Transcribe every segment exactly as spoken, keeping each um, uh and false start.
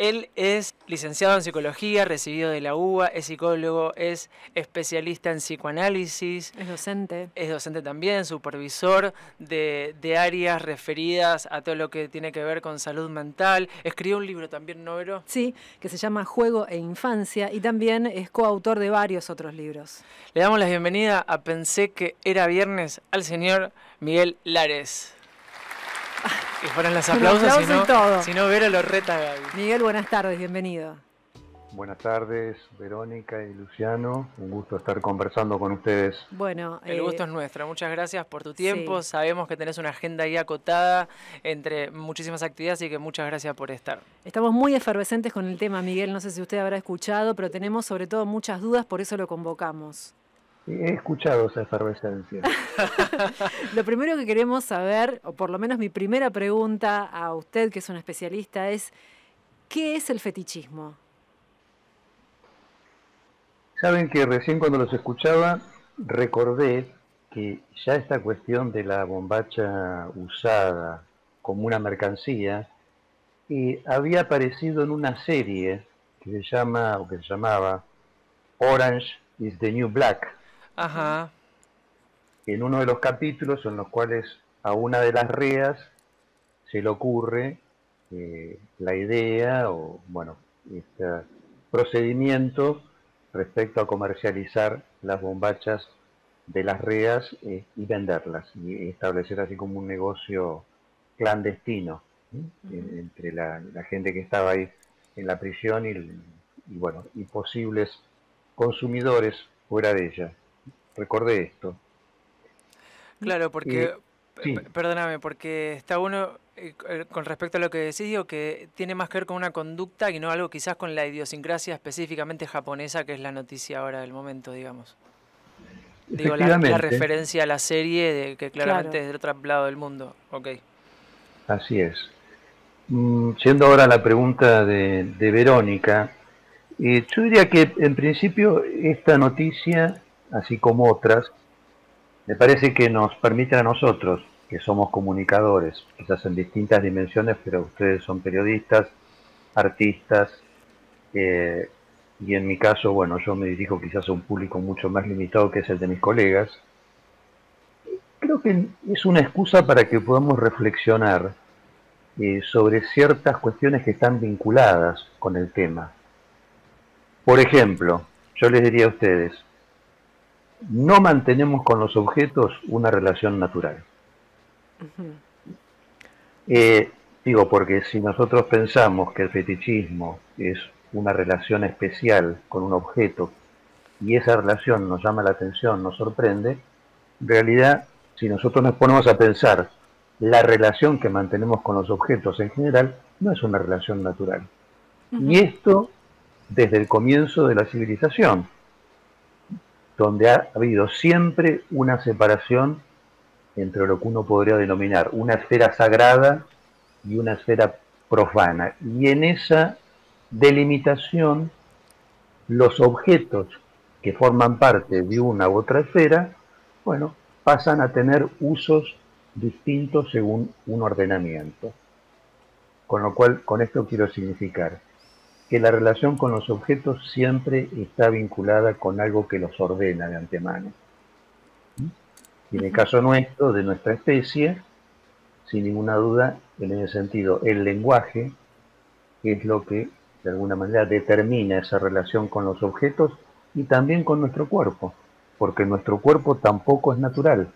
Él es licenciado en psicología, recibido de la U B A, es psicólogo, es especialista en psicoanálisis. Es docente. Es docente también, supervisor de, de áreas referidas a todo lo que tiene que ver con salud mental. Escribió un libro también, ¿no, Vero? Sí, que se llama Juego e Infancia y también es coautor de varios otros libros. Le damos la bienvenida a Pensé que era viernes al señor Miguel Lares. Y fueron los aplausos, aplauso si no, y todo. si no Vero lo reta Gaby. Miguel, buenas tardes, bienvenido. Buenas tardes, Verónica y Luciano. Un gusto estar conversando con ustedes. Bueno, el eh, gusto es nuestro. Muchas gracias por tu tiempo. Sí. Sabemos que tenés una agenda ahí acotada entre muchísimas actividades, así que muchas gracias por estar. Estamos muy efervescentes con el tema, Miguel. No sé si usted habrá escuchado, pero tenemos sobre todo muchas dudas, por eso lo convocamos. He escuchado esa efervescencia. Lo primero que queremos saber, o por lo menos mi primera pregunta a usted, que es un especialista, es ¿qué es el fetichismo? Saben que recién cuando los escuchaba recordé que ya esta cuestión de la bombacha usada como una mercancía eh, había aparecido en una serie que se llama o que se llamaba Orange is the New Black. Ajá. En uno de los capítulos en los cuales a una de las reas se le ocurre eh, la idea o bueno este procedimiento respecto a comercializar las bombachas de las reas eh, y venderlas y establecer así como un negocio clandestino ¿sí? uh-huh. entre la, la gente que estaba ahí en la prisión y, y bueno y posibles consumidores fuera de ella. Recordé esto. Claro, porque, eh, sí. perdóname, porque está uno, eh, con respecto a lo que decís, digo que tiene más que ver con una conducta y no algo quizás con la idiosincrasia específicamente japonesa, que es la noticia ahora del momento, digamos. Digo, la, la referencia a la serie, de que claramente claro. es del otro lado del mundo. Ok. Así es. Mm, siendo ahora la pregunta de, de Verónica, eh, yo diría que en principio esta noticia, así como otras, me parece que nos permite a nosotros, que somos comunicadores, quizás en distintas dimensiones, pero ustedes son periodistas, artistas, eh, y en mi caso, bueno, yo me dirijo quizás a un público mucho más limitado que es el de mis colegas. Creo que es una excusa para que podamos reflexionar eh, sobre ciertas cuestiones que están vinculadas con el tema. Por ejemplo, yo les diría a ustedes, no mantenemos con los objetos una relación natural. Uh-huh. eh, digo, porque si nosotros pensamos que el fetichismo es una relación especial con un objeto y esa relación nos llama la atención, nos sorprende, en realidad, si nosotros nos ponemos a pensar la relación que mantenemos con los objetos en general, no es una relación natural. Uh-huh. Y esto desde el comienzo de la civilización, donde ha habido siempre una separación entre lo que uno podría denominar una esfera sagrada y una esfera profana. Y en esa delimitación, los objetos que forman parte de una u otra esfera, bueno, pasan a tener usos distintos según un ordenamiento. Con lo cual, con esto quiero significar que la relación con los objetos siempre está vinculada con algo que los ordena de antemano. Y en el caso nuestro, de nuestra especie, sin ninguna duda, en ese sentido, el lenguaje es lo que de alguna manera determina esa relación con los objetos y también con nuestro cuerpo, porque nuestro cuerpo tampoco es natural.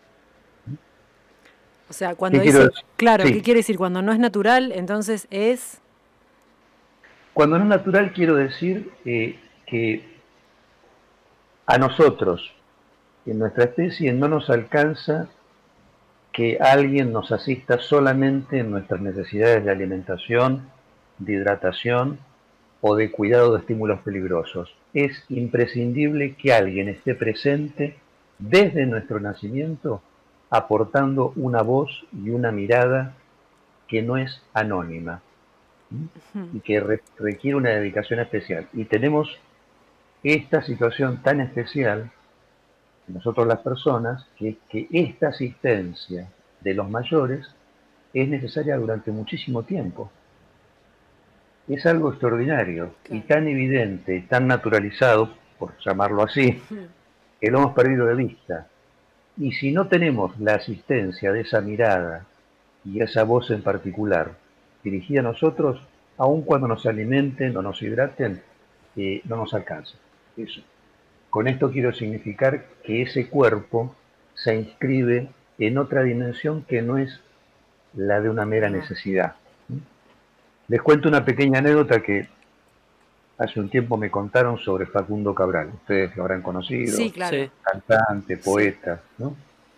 O sea, cuando dice, claro, sí. ¿Qué quiere decir? Cuando no es natural, entonces es... Cuando no es natural quiero decir eh, que a nosotros, en nuestra especie, no nos alcanza que alguien nos asista solamente en nuestras necesidades de alimentación, de hidratación o de cuidado de estímulos peligrosos. Es imprescindible que alguien esté presente desde nuestro nacimiento, aportando una voz y una mirada que no es anónima y que re requiere una dedicación especial. Y tenemos esta situación tan especial, nosotros las personas, que es que esta asistencia de los mayores es necesaria durante muchísimo tiempo. es algo extraordinario y Claro. tan evidente, tan naturalizado, por llamarlo así, que lo hemos perdido de vista. Y si no tenemos la asistencia de esa mirada y esa voz en particular dirigida a nosotros, aun cuando nos alimenten o nos hidraten, eh, no nos alcanza. Eso. Con esto quiero significar que ese cuerpo se inscribe en otra dimensión que no es la de una mera No. necesidad. Les cuento una pequeña anécdota que hace un tiempo me contaron sobre Facundo Cabral. Ustedes lo habrán Sí, conocido, claro. Sí. cantante, Sí. poeta, ¿no?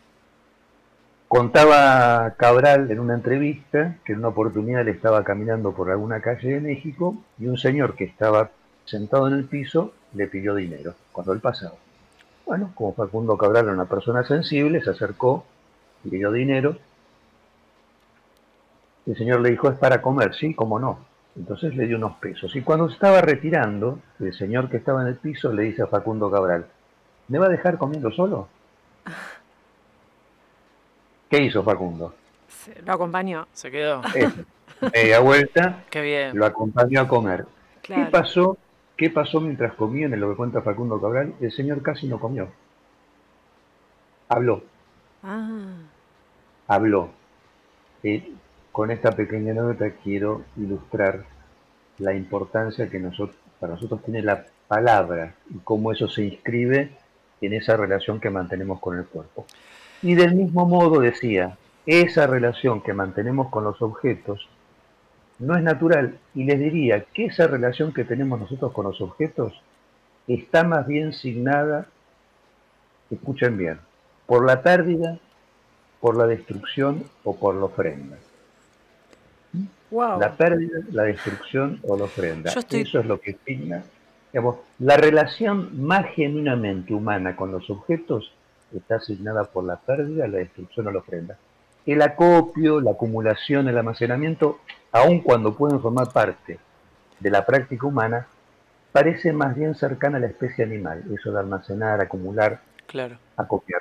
Contaba Cabral en una entrevista que en una oportunidad él estaba caminando por alguna calle de México y un señor que estaba sentado en el piso le pidió dinero cuando él pasaba. Bueno, como Facundo Cabral era una persona sensible, se acercó, le dio dinero. El señor le dijo, es para comer, sí, cómo no. Entonces le dio unos pesos. Y cuando se estaba retirando, el señor que estaba en el piso le dice a Facundo Cabral, ¿me va a dejar comiendo solo? ¿Qué hizo Facundo? Se- Lo acompañó. Se quedó. Eso. Media vuelta, Qué bien. lo acompañó a comer. ¿Qué Claro. pasó? ¿Qué pasó mientras comían? En lo que cuenta Facundo Cabral, el señor casi no comió. Habló, Ah, habló. Eh, con esta pequeña anécdota quiero ilustrar la importancia que nosotros, para nosotros tiene la palabra y cómo eso se inscribe en esa relación que mantenemos con el cuerpo. Y del mismo modo decía, esa relación que mantenemos con los objetos no es natural, y les diría que esa relación que tenemos nosotros con los objetos está más bien signada, escuchen bien, por la pérdida, por la destrucción o por la ofrenda. wow. La pérdida, la destrucción o la ofrenda. Yo estoy... Eso es lo que signa, digamos, la relación más genuinamente humana con los objetos está asignada por la pérdida, la destrucción o la ofrenda. El acopio, la acumulación, el almacenamiento, aun cuando pueden formar parte de la práctica humana, parece más bien cercana a la especie animal, eso de almacenar, acumular, Claro. acopiar.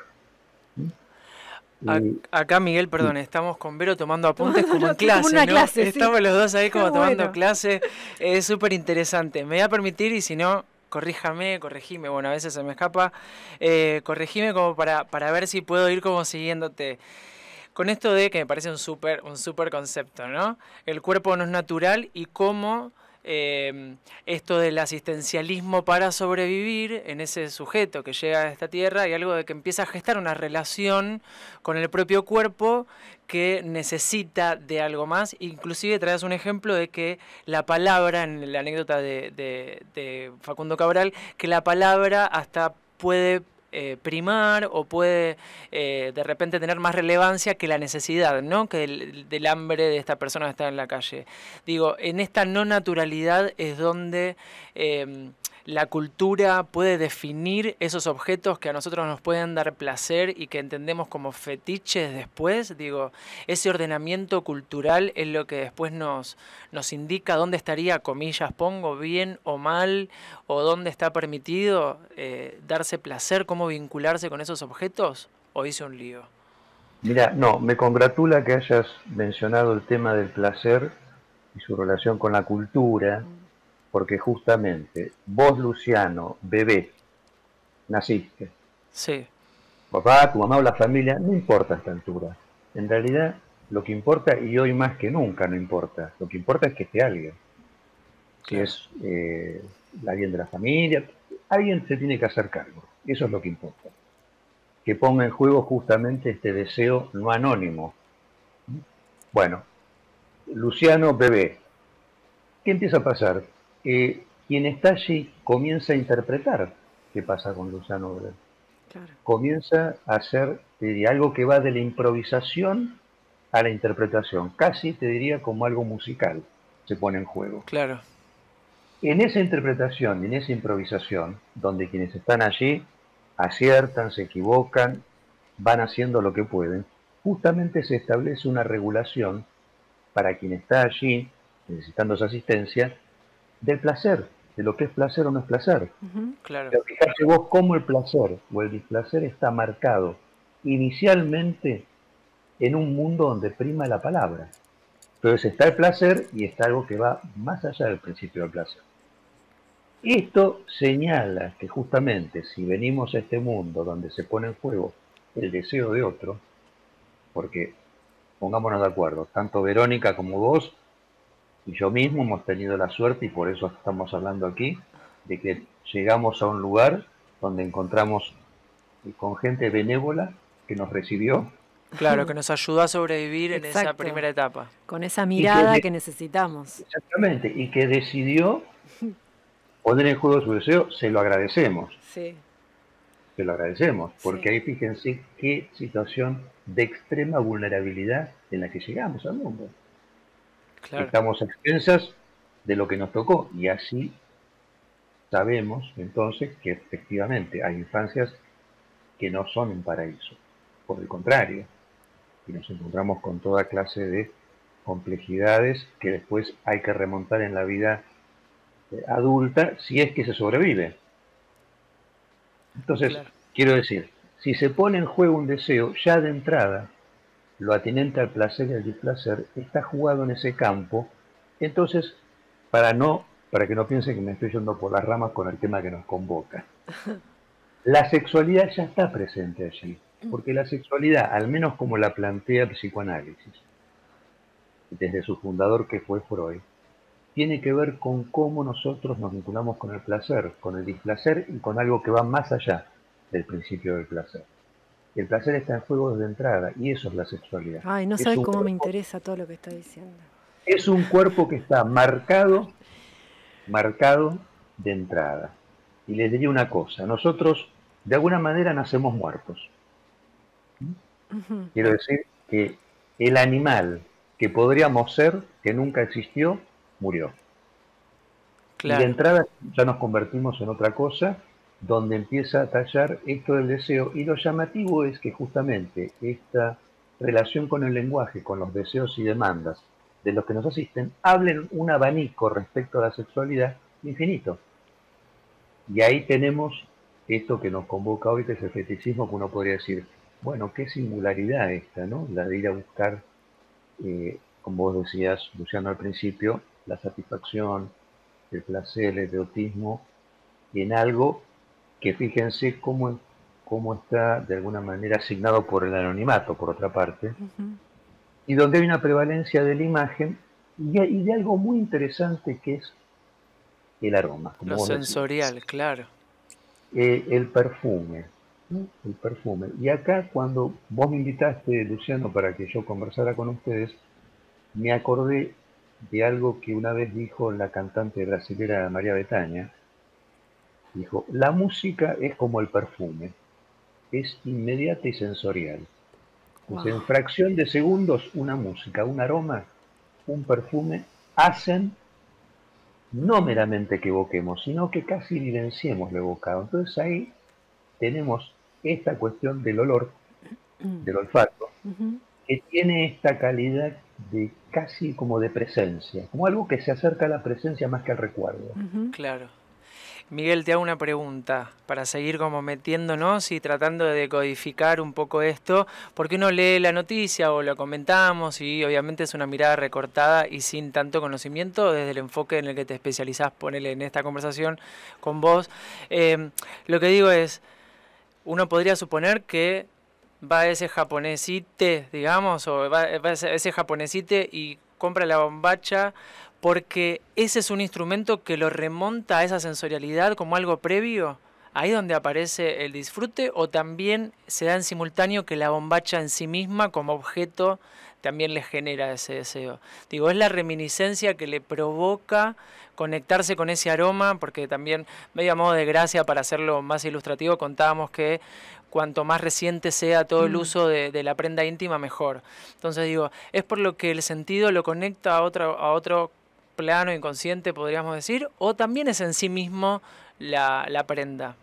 A- Y, Acá, Miguel, perdón, sí, estamos con Vero tomando apuntes como en Como una clase, ¿no? clase, sí. Estamos los dos ahí Qué como tomando bueno. clase. Es súper interesante. Me voy a permitir, y si no, corríjame, corregime. Bueno, a veces se me escapa. Eh, corregime como para, para ver si puedo ir como siguiéndote. Con esto de que me parece un súper un súper concepto, ¿no? El cuerpo no es natural y cómo eh, esto del asistencialismo para sobrevivir en ese sujeto que llega a esta tierra y algo de que empieza a gestar una relación con el propio cuerpo que necesita de algo más. Inclusive traes un ejemplo de que la palabra, en la anécdota de, de, de Facundo Cabral, que la palabra hasta puede eh, primar o puede eh, de repente tener más relevancia que la necesidad, ¿no? Que el, del hambre de esta persona que está en la calle. Digo, en esta no naturalidad es donde eh, la cultura puede definir esos objetos que a nosotros nos pueden dar placer y que entendemos como fetiches después. Digo, ese ordenamiento cultural es lo que después nos, nos indica dónde estaría, comillas, pongo, bien o mal, o dónde está permitido eh, darse placer, cómo vincularse con esos objetos, o hice un lío. mira, no, me congratula que hayas mencionado el tema del placer y su relación con la cultura, porque justamente vos, Luciano, bebé, naciste. Sí, Papá, tu mamá o la familia, no importa a esta altura. En realidad, lo que importa, y hoy más que nunca no importa, lo que importa es que esté alguien. Si claro. es eh, alguien de la familia, alguien se tiene que hacer cargo. Eso es lo que importa. Que ponga en juego justamente este deseo no anónimo. Bueno, Luciano, bebé, ¿qué empieza a pasar? Eh, quien está allí comienza a interpretar qué pasa con Luciano Bebé. Claro. Comienza a hacer, te diría, algo que va de la improvisación a la interpretación. Casi te diría como algo musical se pone en juego. Claro. En esa interpretación, en esa improvisación, donde quienes están allí aciertan, se equivocan, van haciendo lo que pueden, justamente se establece una regulación para quien está allí necesitando esa asistencia, del placer, de lo que es placer o no es placer. Ujú. Claro. Pero fíjate vos cómo el placer o el displacer está marcado inicialmente en un mundo donde prima la palabra. Entonces está el placer y está algo que va más allá del principio del placer. Esto señala que justamente si venimos a este mundo donde se pone en juego el deseo de otro, porque pongámonos de acuerdo, tanto Verónica como vos y yo mismo hemos tenido la suerte, y por eso estamos hablando aquí, de que llegamos a un lugar donde encontramos con gente benévola que nos recibió. Claro, que nos ayudó a sobrevivir en esa Exacto. primera etapa. Con esa mirada que, de, que necesitamos. Exactamente, y que decidió poner en juego su deseo. Se lo agradecemos. Sí. Se lo agradecemos, porque Sí. ahí fíjense qué situación de extrema vulnerabilidad en la que llegamos al mundo. Claro. Estamos a expensas de lo que nos tocó, y así sabemos entonces que efectivamente hay infancias que no son un paraíso, por el contrario, y nos encontramos con toda clase de complejidades que después hay que remontar en la vida adulta si es que se sobrevive. Entonces, claro, quiero decir, si se pone en juego un deseo, ya de entrada, lo atinente al placer y al displacer está jugado en ese campo. Entonces, para no, para que no piensen que me estoy yendo por las ramas con el tema que nos convoca, la sexualidad ya está presente allí, porque la sexualidad, al menos como la plantea el psicoanálisis, desde su fundador que fue Freud, tiene que ver con cómo nosotros nos vinculamos con el placer, con el displacer y con algo que va más allá del principio del placer. El placer está en juego desde entrada y eso es la sexualidad. Ay, no sabes cómo me interesa todo lo que está diciendo. Es un cuerpo que está marcado, marcado de entrada. Y les diría una cosa, nosotros de alguna manera nacemos muertos. Uh-huh. Quiero decir que el animal que podríamos ser, que nunca existió, murió. Claro. Y de entrada ya nos convertimos en otra cosa, donde empieza a tallar esto del deseo. Y lo llamativo es que justamente esta relación con el lenguaje, con los deseos y demandas de los que nos asisten, hablen un abanico respecto a la sexualidad infinito. Y ahí tenemos esto que nos convoca hoy, que es el fetichismo, que uno podría decir, bueno, qué singularidad esta, ¿no? La de ir a buscar, eh, como vos decías, Luciano, al principio, la satisfacción, el placer, el erotismo, en algo que fíjense cómo, cómo está de alguna manera asignado por el anonimato, por otra parte, uh-huh. y donde hay una prevalencia de la imagen y, y de algo muy interesante que es el aroma. Como Lo vos sensorial, decís. Claro. Eh, el perfume, ¿no? El perfume. Y acá cuando vos me invitaste, Luciano, para que yo conversara con ustedes, me acordé de algo que una vez dijo la cantante brasilera María Bethânia. Dijo, la música es como el perfume, es inmediata y sensorial. Wow. Pues en fracción de segundos, una música, un aroma, un perfume, hacen no meramente que evoquemos, sino que casi vivenciemos lo evocado. Entonces ahí tenemos esta cuestión del olor, del olfato, uh-huh. que tiene esta calidad de casi como de presencia, como algo que se acerca a la presencia más que al recuerdo. Uh-huh. Claro. Miguel, te hago una pregunta para seguir como metiéndonos y tratando de decodificar un poco esto, porque uno lee la noticia o lo comentamos y obviamente es una mirada recortada y sin tanto conocimiento desde el enfoque en el que te especializás, ponele en esta conversación con vos. Eh, lo que digo es, uno podría suponer que va ese japonesite, digamos, o va, va ese japonesite y compra la bombacha porque ese es un instrumento que lo remonta a esa sensorialidad como algo previo, ahí donde aparece el disfrute, o también se da en simultáneo que la bombacha en sí misma como objeto también le genera ese deseo. Digo, es la reminiscencia que le provoca conectarse con ese aroma, porque también, medio a modo de gracia, para hacerlo más ilustrativo, contábamos que cuanto más reciente sea todo el uso de, de la prenda íntima, mejor. Entonces digo, es por lo que el sentido lo conecta a otro, a otro plano inconsciente, podríamos decir, o también es en sí mismo la, la prenda.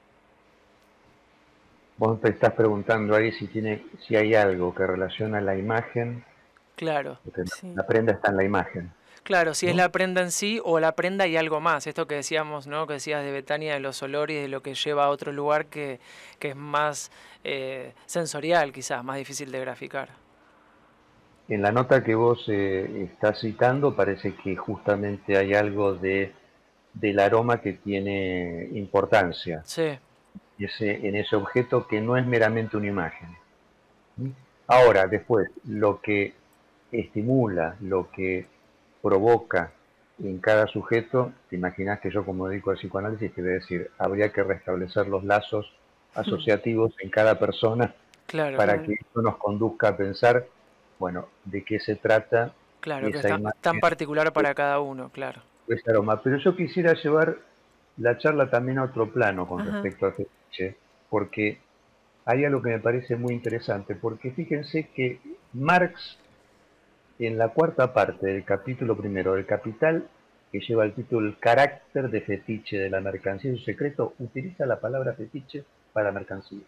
Vos te estás preguntando ahí si tiene, si hay algo que relaciona la imagen. Claro. Porque sí. La prenda está en la imagen. Claro, si ¿no? es la prenda en sí o la prenda y algo más. Esto que decíamos, ¿no? Que decías de Bethânia, de los olores, de lo que lleva a otro lugar que, que es más eh, sensorial, quizás, más difícil de graficar. en la nota que vos eh, estás citando parece que justamente hay algo de, del aroma que tiene importancia Sí, ese, en ese objeto que no es meramente una imagen. ¿Mm? Ahora, después, lo que estimula, lo que provoca en cada sujeto, te imaginas que yo como dedico al psicoanálisis te voy a decir, habría que restablecer los lazos asociativos en cada persona claro, para que esto nos conduzca a pensar, bueno, de qué se trata claro, que es esa tan, tan imagen, particular para cada uno, claro. ese aroma. Pero yo quisiera llevar la charla también a otro plano con Ajá. respecto al fetiche, porque hay algo que me parece muy interesante, porque fíjense que Marx, en la cuarta parte del capítulo primero del Capital, que lleva el título El carácter de fetiche de la mercancía y su secreto, utiliza la palabra fetiche para mercancía,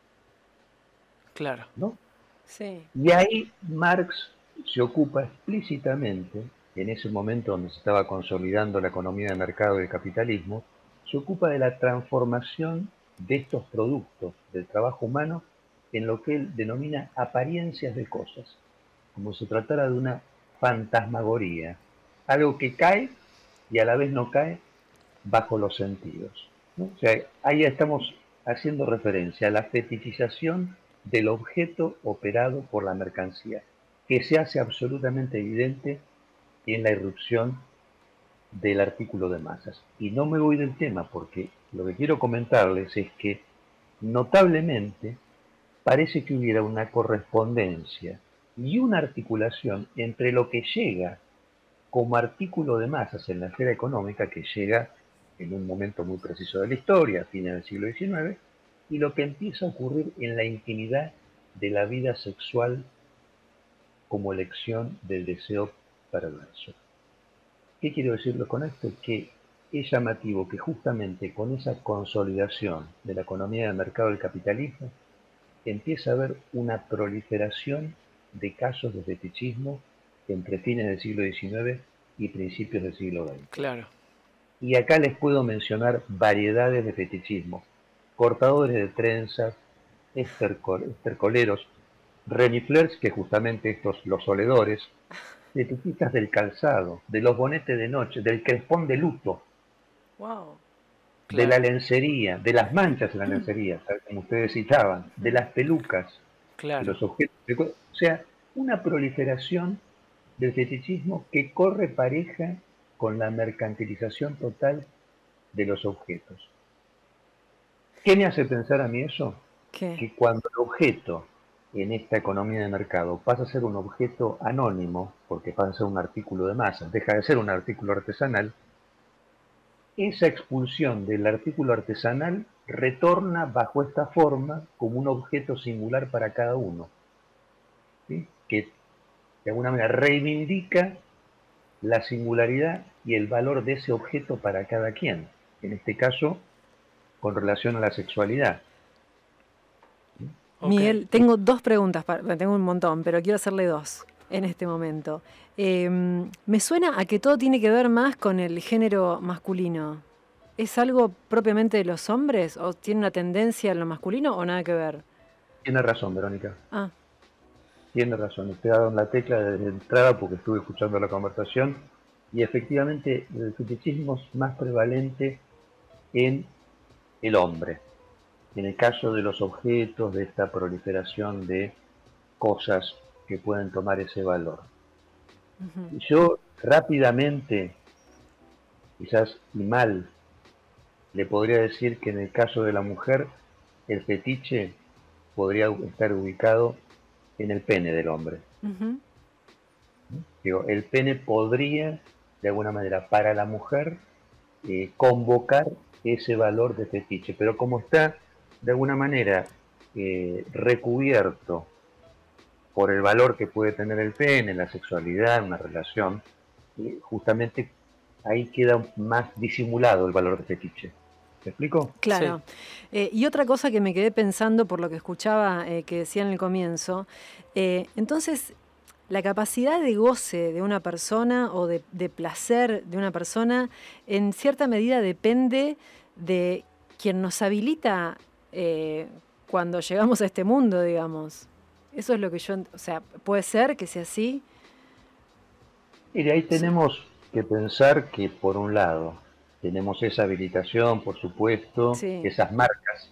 Claro, ¿no? Sí. Y ahí Marx se ocupa explícitamente, en ese momento donde se estaba consolidando la economía de mercado y el capitalismo, se ocupa de la transformación de estos productos del trabajo humano en lo que él denomina apariencias de cosas, como si se tratara de una fantasmagoría, algo que cae y a la vez no cae bajo los sentidos, ¿no? O sea, ahí estamos haciendo referencia a la fetichización del objeto operado por la mercancía, que se hace absolutamente evidente en la irrupción del artículo de masas. Y no me voy del tema porque lo que quiero comentarles es que notablemente parece que hubiera una correspondencia y una articulación entre lo que llega como artículo de masas en la esfera económica, que llega en un momento muy preciso de la historia, a fines del siglo diecinueve, y lo que empieza a ocurrir en la intimidad de la vida sexual como elección del deseo perverso. ¿Qué quiero decirlo con esto? Que es llamativo que justamente con esa consolidación de la economía de mercado del capitalismo empieza a haber una proliferación de casos de fetichismo entre fines del siglo diecinueve y principios del siglo veinte. claro. Y acá les puedo mencionar variedades de fetichismo: cortadores de trenzas, estercol, estercoleros, reniflers, que justamente estos, los oledores, fetichistas del calzado, de los bonetes de noche, del crespón de luto, Wow. de la Claro, lencería, de las manchas en la lencería, como ustedes citaban, de las pelucas, de claro. los objetos. O sea, una proliferación del fetichismo que corre pareja con la mercantilización total de los objetos. ¿Qué me hace pensar a mí eso? ¿Qué? Que cuando el objeto en esta economía de mercado pasa a ser un objeto anónimo, porque pasa a ser un artículo de masa, deja de ser un artículo artesanal, esa expulsión del artículo artesanal retorna bajo esta forma como un objeto singular para cada uno, ¿sí? Que de alguna manera reivindica la singularidad y el valor de ese objeto para cada quien, en este caso con relación a la sexualidad. Ok. Miguel, tengo dos preguntas, para, bueno, tengo un montón, pero quiero hacerle dos en este momento. Eh, me suena a que todo tiene que ver más con el género masculino. ¿Es algo propiamente de los hombres o tiene una tendencia en lo masculino o nada que ver? Tiene razón, Verónica, Ah, tiene razón. Usted ha dado en la tecla desde entrada porque estuve escuchando la conversación y efectivamente el fetichismo es más prevalente en el hombre. En el caso de los objetos, de esta proliferación de cosas que pueden tomar ese valor. ujú. Yo rápidamente, quizás y mal, le podría decir que en el caso de la mujer, el fetiche podría estar ubicado en el pene del hombre. Ujú. Digo, el pene podría, de alguna manera, para la mujer, eh, convocar ese valor de fetiche, pero como está, de alguna manera, eh, recubierto por el valor que puede tener el pene, la sexualidad, una relación, eh, justamente ahí queda más disimulado el valor de fetiche. ¿Me explico? Sí, Claro. Eh, y otra cosa que me quedé pensando por lo que escuchaba eh, que decía en el comienzo, eh, entonces la capacidad de goce de una persona o de, de placer de una persona en cierta medida depende de quien nos habilita eh, cuando llegamos a este mundo, digamos. Eso es lo que yo, o sea, puede ser que sea así. Y de ahí tenemos sí. que pensar que, por un lado, tenemos esa habilitación, por supuesto, Sí. esas marcas,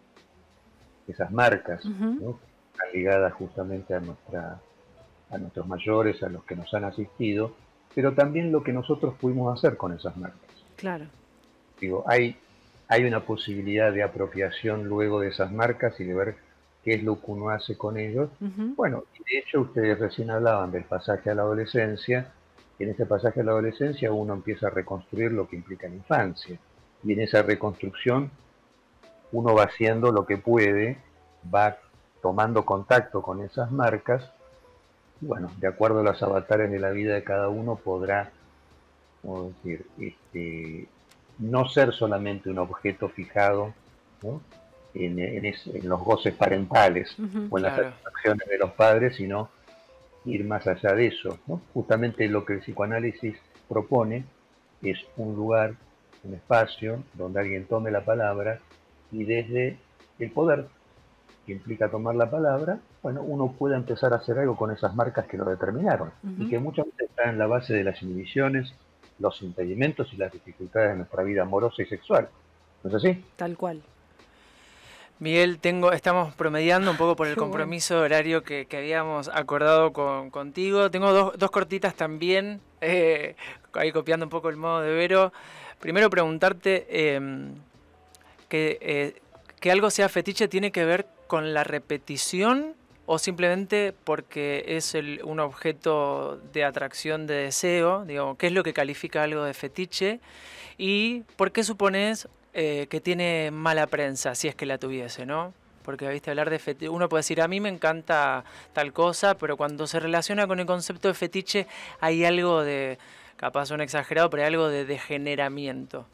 esas marcas, uh-huh. ¿no? Están ligadas justamente a, nuestra, a nuestros mayores, a los que nos han asistido, pero también lo que nosotros pudimos hacer con esas marcas. Claro. Digo, hay, hay una posibilidad de apropiación luego de esas marcas y de ver qué es lo que uno hace con ellos. Uh-huh. Bueno, de hecho ustedes recién hablaban del pasaje a la adolescencia. En este pasaje a la adolescencia uno empieza a reconstruir lo que implica la infancia. Y en esa reconstrucción uno va haciendo lo que puede, va tomando contacto con esas marcas. Y bueno, de acuerdo a los avatares de la vida de cada uno podrá, ¿cómo decir?, este, no ser solamente un objeto fijado, ¿no?, en, en, es, en los goces parentales uh-huh. o en Claro. las satisfacciones de los padres, sino ir más allá de eso, ¿no? Justamente lo que el psicoanálisis propone es un lugar, un espacio donde alguien tome la palabra y desde el poder que implica tomar la palabra, bueno, uno puede empezar a hacer algo con esas marcas que lo determinaron uh-huh. y que muchas veces están en la base de las inhibiciones, los impedimentos y las dificultades de nuestra vida amorosa y sexual. ¿No es así? Tal cual. Miguel, tengo, estamos promediando un poco por el Qué compromiso bueno. horario que, que habíamos acordado con, contigo. Tengo dos, dos cortitas también, eh, ahí copiando un poco el modo de Vero. Primero preguntarte eh, que, eh, que algo sea fetiche tiene que ver con la repetición o simplemente porque es el, un objeto de atracción, de deseo. Digamos, ¿qué es lo que califica algo de fetiche? ¿Y por qué supones Eh, que tiene mala prensa, si es que la tuviese, ¿no? Porque, viste, hablar de fetiche, uno puede decir, a mí me encanta tal cosa, pero cuando se relaciona con el concepto de fetiche hay algo de, capaz un exagerado, pero hay algo de degeneramiento.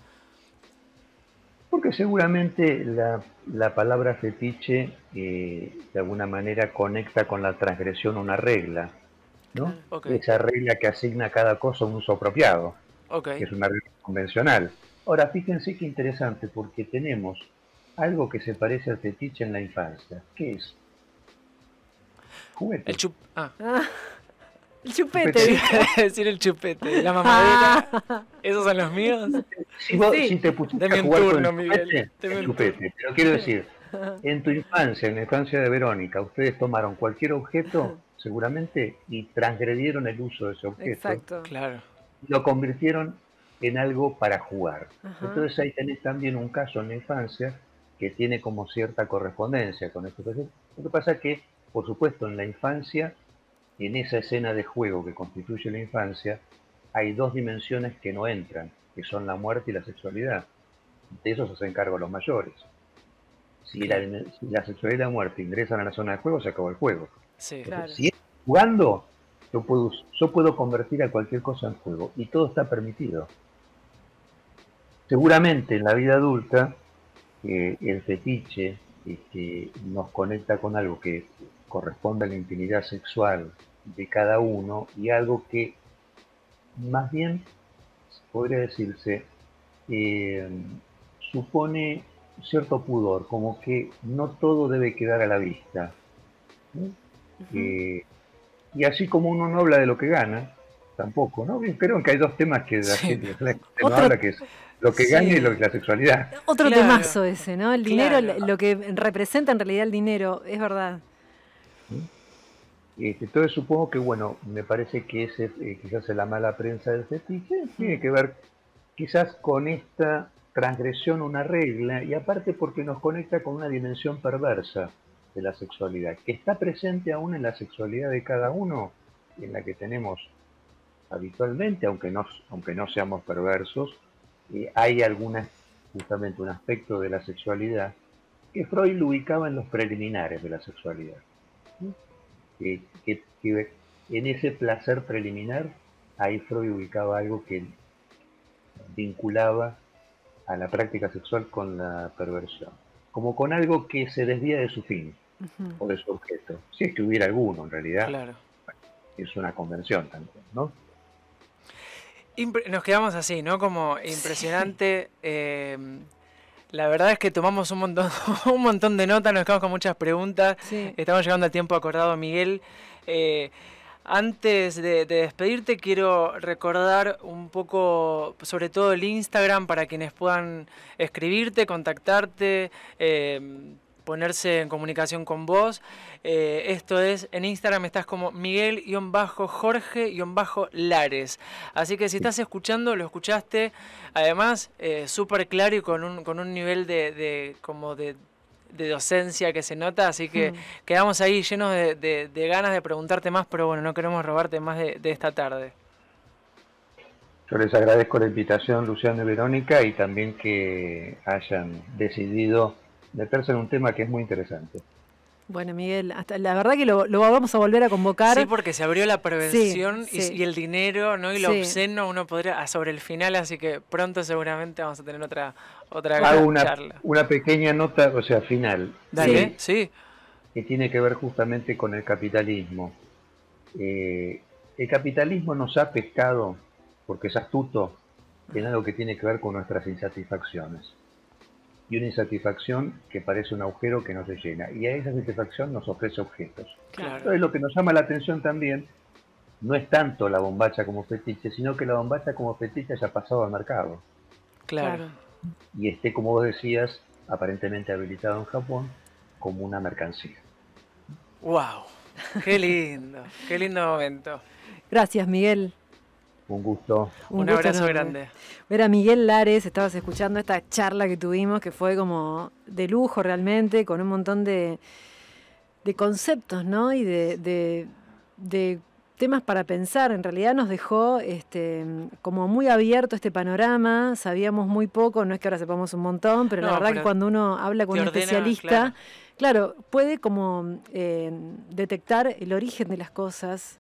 Porque seguramente la, la palabra fetiche eh, de alguna manera conecta con la transgresión una regla, ¿no? Claro. Okay. Esa regla que asigna a cada cosa un uso apropiado, okay. que es una regla convencional. Ahora, fíjense qué interesante, porque tenemos algo que se parece al fetiche en la infancia. ¿Qué es? Juguete. El chup... Ah. ah. El chupete. chupete. decir el chupete. La mamadera. Ah. ¿Esos son los míos? Si, vos, sí. si te pusiste Deme a jugar turno, con el Miguel. chupete, el chupete. Pero quiero decir, en tu infancia, en la infancia de Verónica, ustedes tomaron cualquier objeto, seguramente, y transgredieron el uso de ese objeto. Exacto. Claro. Y lo convirtieron en algo para jugar. Ajá. Entonces ahí tenés también un caso en la infancia que tiene como cierta correspondencia con esto. Lo que pasa es que, por supuesto, en la infancia, en esa escena de juego que constituye la infancia, hay dos dimensiones que no entran, que son la muerte y la sexualidad. De eso se hacen cargo los mayores. Si, claro. la, si la sexualidad y la muerte ingresan a la zona de juego, se acabó el juego. Sí, Entonces, claro. si es jugando, yo puedo, yo puedo convertir a cualquier cosa en juego y todo está permitido. Seguramente en la vida adulta eh, el fetiche este, nos conecta con algo que corresponde a la intimidad sexual de cada uno y algo que más bien podría decirse eh, supone cierto pudor, como que no todo debe quedar a la vista, ¿no? Uh-huh. eh, y así como uno no habla de lo que gana, tampoco, ¿no? Creo que hay dos temas que la sí. gente no habla, que es lo que sí. gana y lo que la sexualidad. Otro claro. temazo ese, ¿no? El dinero, claro. lo que representa en realidad el dinero, es verdad. Este, entonces supongo que, bueno, me parece que ese eh, quizás es la mala prensa del fetiche, tiene que ver quizás con esta transgresión, una regla, y aparte porque nos conecta con una dimensión perversa de la sexualidad, que está presente aún en la sexualidad de cada uno, en la que tenemos habitualmente, aunque no, aunque no seamos perversos, eh, hay alguna, justamente un aspecto de la sexualidad que Freud lo ubicaba en los preliminares de la sexualidad. ¿Sí? Que, que, que en ese placer preliminar, ahí Freud ubicaba algo que vinculaba a la práctica sexual con la perversión, como con algo que se desvía de su fin, uh-huh. o de su objeto, si es que hubiera alguno en realidad. Claro. Es una convención también, ¿no? Impre- nos quedamos así, ¿no? Como impresionante. Sí. Eh, La verdad es que tomamos un montón, un montón de notas, nos quedamos con muchas preguntas. Sí. Estamos llegando al tiempo acordado, Miguel. Eh, antes de, de despedirte, quiero recordar un poco, sobre todo el Instagram, para quienes puedan escribirte, contactarte, eh, ponerse en comunicación con vos. Eh, esto es, en Instagram estás como Miguel-Jorge-Lares. Así que si estás escuchando, lo escuchaste. Además, eh, súper claro y con un, con un nivel de, de, como de, de docencia que se nota. Así que mm. quedamos ahí llenos de, de, de ganas de preguntarte más, pero bueno, no queremos robarte más de, de esta tarde. Yo les agradezco la invitación, Luciano y Verónica, y también que hayan decidido meterse en un tema que es muy interesante. Bueno, Miguel, hasta la verdad que lo, lo vamos a volver a convocar. Sí, porque se abrió la prevención sí, y, sí. y el dinero, ¿no? Y lo sí. obsceno, uno podría, sobre el final, así que pronto seguramente vamos a tener otra, otra Hago una, charla. Una pequeña nota, o sea, final. Dale, sí. sí. Que tiene que ver justamente con el capitalismo. Eh, el capitalismo nos ha pescado, porque es astuto, en algo que tiene que ver con nuestras insatisfacciones. Y una insatisfacción que parece un agujero que no se llena. Y a esa insatisfacción nos ofrece objetos. Claro. Entonces lo que nos llama la atención también no es tanto la bombacha como fetiche, sino que la bombacha como fetiche haya pasado al mercado. Claro. Y esté, como vos decías, aparentemente habilitado en Japón como una mercancía. ¡Wow! ¡Qué lindo! ¡Qué lindo momento! Gracias, Miguel. Un gusto. Un, Un abrazo grande. Era Miguel Lares, estabas escuchando esta charla que tuvimos, que fue como de lujo realmente, con un montón de, de conceptos, ¿no? Y de, de, de temas para pensar. En realidad nos dejó este, como muy abierto este panorama, sabíamos muy poco, no es que ahora sepamos un montón, pero no, la verdad pero que cuando uno habla con un ordena, especialista... Claro. Claro, puede como eh, detectar el origen de las cosas,